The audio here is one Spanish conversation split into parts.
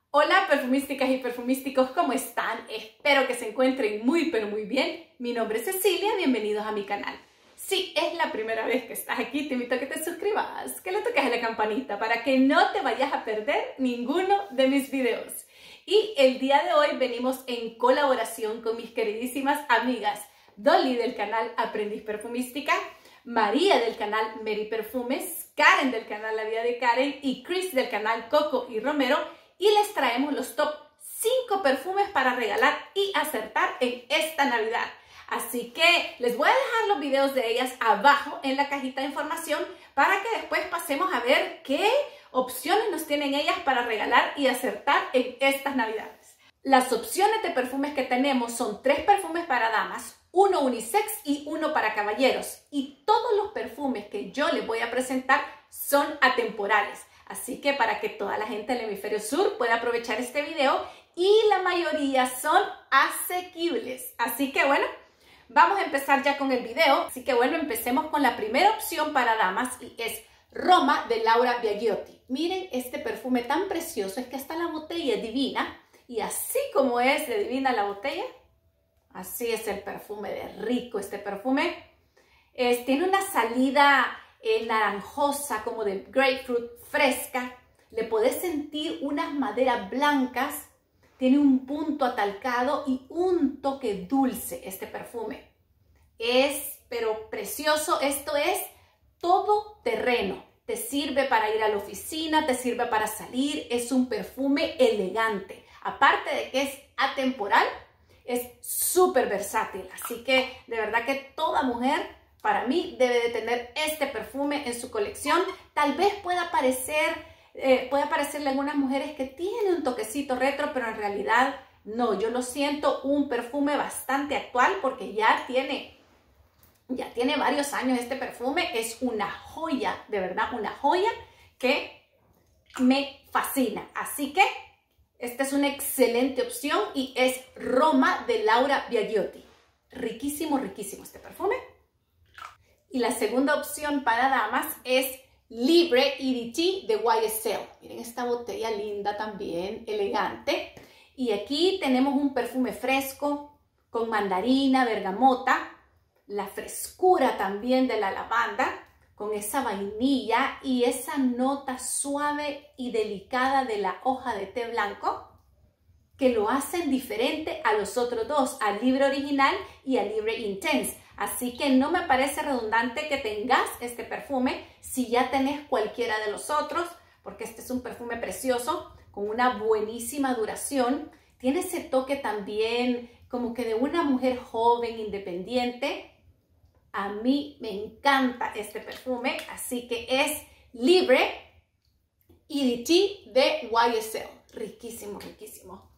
Hola perfumísticas y perfumísticos, ¿cómo están? Espero que se encuentren muy pero muy bien. Mi nombre es Cecilia, bienvenidos a mi canal. Si es la primera vez que estás aquí, te invito a que te suscribas, que le toques a la campanita para que no te vayas a perder ninguno de mis videos. Y el día de hoy venimos en colaboración con mis queridísimas amigas Dolly del canal Aprendiz Perfumística, María del canal Mary Perfumes, Karen del canal La Vida de Karen y Chris del canal Coco y Romero. Y les traemos los top 5 perfumes para regalar y acertar en esta Navidad. Así que les voy a dejar los videos de ellas abajo en la cajita de información para que después pasemos a ver qué opciones nos tienen ellas para regalar y acertar en estas Navidades. Las opciones de perfumes que tenemos son 3 perfumes para damas, 1 unisex y 1 para caballeros. Y todos los perfumes que yo les voy a presentar son atemporales. Así que para que toda la gente del hemisferio sur pueda aprovechar este video y la mayoría son asequibles. Así que bueno, vamos a empezar ya con el video. Así que bueno, empecemos con la primera opción para damas y es Roma de Laura Biagiotti. Miren este perfume tan precioso, es que hasta la botella es divina y así como es de divina la botella, así es el perfume de rico. Este perfume tiene una salida naranjosa, como de grapefruit, fresca. Le podés sentir unas maderas blancas, tiene un punto atalcado y un toque dulce este perfume. Es pero precioso, esto es todo terreno. Te sirve para ir a la oficina, te sirve para salir, es un perfume elegante. Aparte de que es atemporal, es súper versátil. Así que de verdad que toda mujer, para mí, debe de tener este perfume en su colección. Tal vez pueda parecerle a algunas mujeres que tiene un toquecito retro, pero en realidad no. Yo lo siento un perfume bastante actual porque ya tiene varios años este perfume. Es una joya, de verdad, una joya que me fascina. Así que esta es una excelente opción y es Roma de Laura Biagiotti. Riquísimo, riquísimo este perfume. Y la segunda opción para damas es Libre EDT de YSL. Miren esta botella linda también, elegante. Y aquí tenemos un perfume fresco con mandarina, bergamota, la frescura también de la lavanda, con esa vainilla y esa nota suave y delicada de la hoja de té blanco, que lo hacen diferente a los otros dos, al Libre original y al Libre Intense. Así que no me parece redundante que tengas este perfume si ya tenés cualquiera de los otros, porque este es un perfume precioso, con una buenísima duración. Tiene ese toque también como que de una mujer joven, independiente. A mí me encanta este perfume, así que es Libre EDT de YSL. Riquísimo, riquísimo.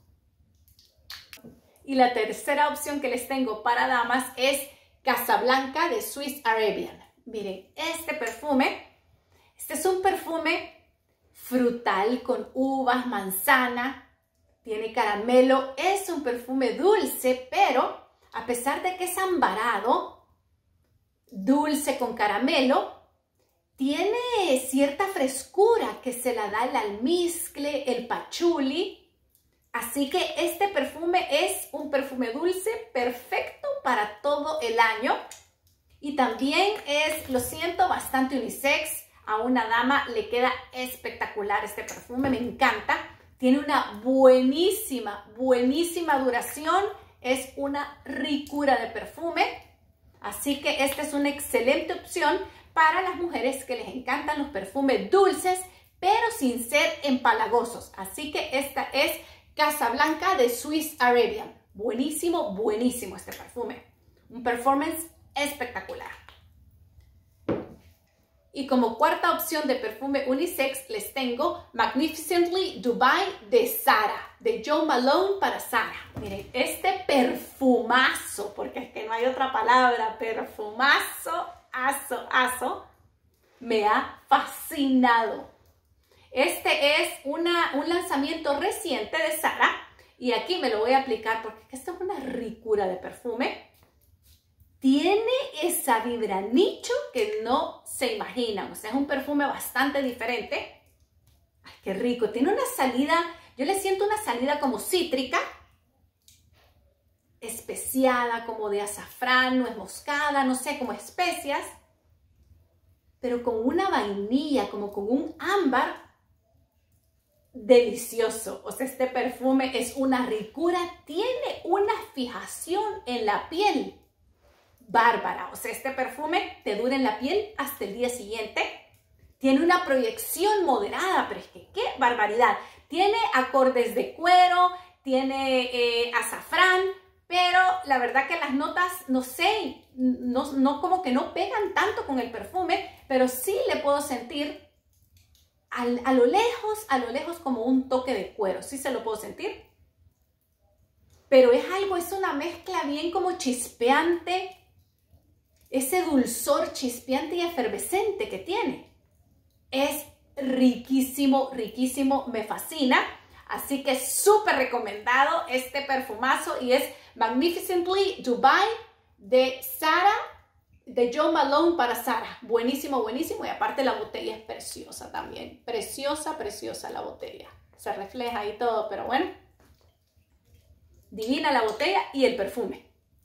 Y la tercera opción que les tengo para damas es Casablanca de Swiss Arabian. Miren, este perfume, este es un perfume frutal con uvas, manzana, tiene caramelo, es un perfume dulce, pero a pesar de que es ambarado, dulce con caramelo, tiene cierta frescura que se la da el almizcle, el pachuli. Así que este perfume es un perfume dulce perfecto para todo el año y también es, lo siento, bastante unisex. A una dama le queda espectacular este perfume, me encanta. Tiene una buenísima, buenísima duración, es una ricura de perfume. Así que esta es una excelente opción para las mujeres que les encantan los perfumes dulces, pero sin ser empalagosos. Así que esta es Casablanca de Swiss Arabian. Buenísimo, buenísimo este perfume. Un performance espectacular. Y como cuarta opción de perfume unisex les tengo Magnificently Dubai de Zara, de Jo Malone para Zara. Miren, este perfumazo, porque es que no hay otra palabra, perfumazo, aso, me ha fascinado. Este es un lanzamiento reciente de Zara y aquí me lo voy a aplicar porque esto es una ricura de perfume. Tiene esa vibra nicho que no se imaginan, o sea, es un perfume bastante diferente. Ay, qué rico, tiene una salida, Yo le siento una salida como cítrica, especiada, como de azafrán, nuez moscada, no sé, como especias, pero con una vainilla, como con un ámbar delicioso. O sea, este perfume es una ricura, tiene una fijación en la piel bárbara. O sea, este perfume te dura en la piel hasta el día siguiente. Tiene una proyección moderada, pero es que qué barbaridad. Tiene acordes de cuero, tiene azafrán, pero la verdad que las notas, no sé, no como que no pegan tanto con el perfume, pero sí le puedo sentir a lo lejos como un toque de cuero. Sí se lo puedo sentir. Pero es una mezcla bien como chispeante, ese dulzor chispeante y efervescente que tiene. Es riquísimo, riquísimo, me fascina. Así que súper recomendado este perfumazo y es Magnificently Dubai de Zara, de Jo Malone para Zara. Buenísimo, buenísimo. Y aparte la botella es preciosa también. Preciosa, preciosa la botella. Se refleja ahí todo, pero bueno. Divina la botella y el perfume.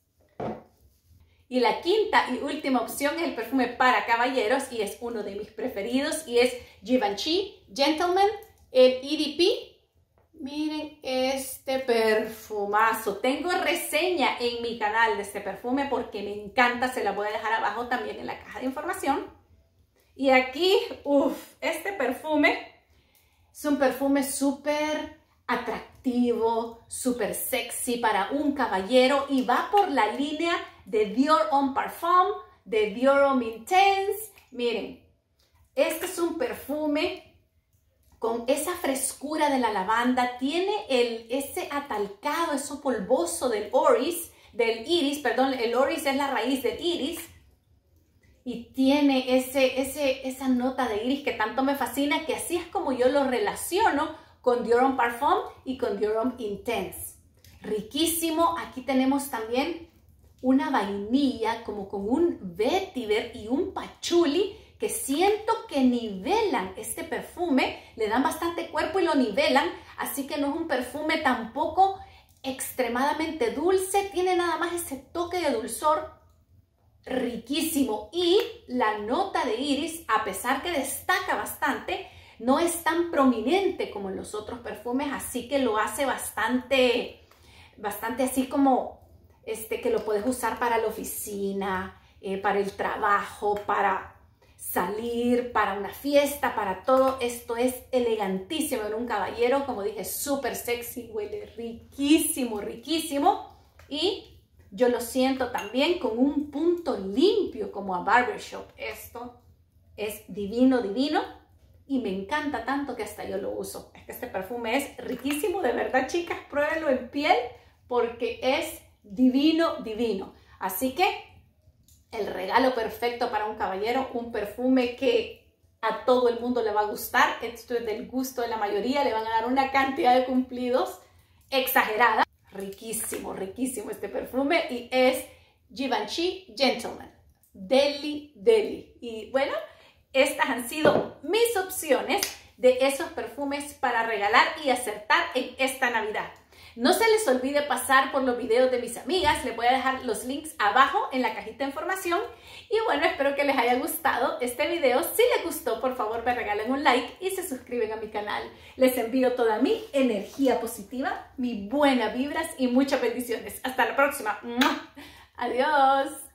Y la quinta y última opción es el perfume para caballeros y es uno de mis preferidos y es Givenchy Gentleman, el EDP. Miren este perfumazo. Tengo reseña en mi canal de este perfume porque me encanta. Se la voy a dejar abajo también en la caja de información. Y aquí, este perfume es un perfume súper atractivo, súper sexy para un caballero y va por la línea de Dior Homme Parfum, de Dior Homme Intense. Miren, este es un perfume con esa frescura de la lavanda, tiene ese atalcado, eso polvoso del iris, perdón, el oris es la raíz del iris, y tiene esa nota de iris que tanto me fascina, que así es como yo lo relaciono con Dior Homme Parfum y con Dior Homme Intense. Riquísimo. Aquí tenemos también una vainilla como con un vetiver y un patchouli que siento que nivelan este perfume, le dan bastante cuerpo y lo nivelan, así que no es un perfume tampoco extremadamente dulce, tiene nada más ese toque de dulzor riquísimo y la nota de iris, a pesar que destaca bastante, no es tan prominente como en los otros perfumes, así que lo hace bastante así como que lo puedes usar para la oficina, para el trabajo, para salir, para una fiesta, para todo. Esto es elegantísimo en un caballero, como dije, súper sexy, huele riquísimo, riquísimo. Y yo lo siento también con un punto limpio como a barbershop. Esto es divino, divino. Y me encanta tanto que hasta yo lo uso. Es que este perfume es riquísimo, de verdad, chicas, pruébenlo en piel porque es divino, divino. Así que el regalo perfecto para un caballero, un perfume que a todo el mundo le va a gustar. Esto es del gusto de la mayoría, le van a dar una cantidad de cumplidos exagerada. Riquísimo, riquísimo este perfume y es Givenchy Gentleman, Deli Deli. Y bueno, estas han sido mis opciones de esos perfumes para regalar y acertar en esta Navidad. No se les olvide pasar por los videos de mis amigas, les voy a dejar los links abajo en la cajita de información. Y bueno, espero que les haya gustado este video. Si les gustó, por favor me regalen un like y se suscriben a mi canal. Les envío toda mi energía positiva, mis buenas vibras y muchas bendiciones. Hasta la próxima. ¡Adiós!